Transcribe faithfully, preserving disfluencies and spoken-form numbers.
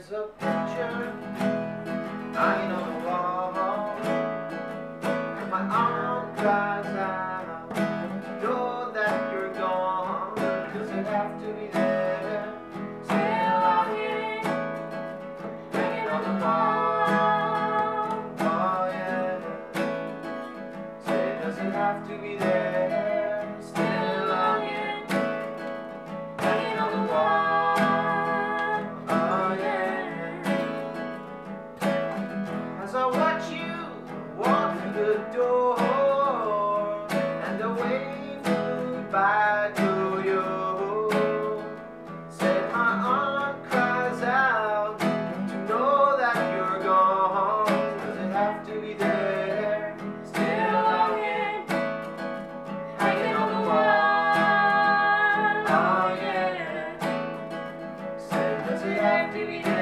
There's a picture hanging on the wall, and my aunt cries out, know that you're gone. Does it have to be there? Still hanging, hanging on the wall. Oh yeah. Say, does it have to be there? Still hanging, hanging on the wall. As I watch you walk through the door and the wave goodbye to you, said my aunt cries out to know that you're gone. Does it have to be there? Still hanging, hanging on the wall. Oh yeah. Said, does it have to be there?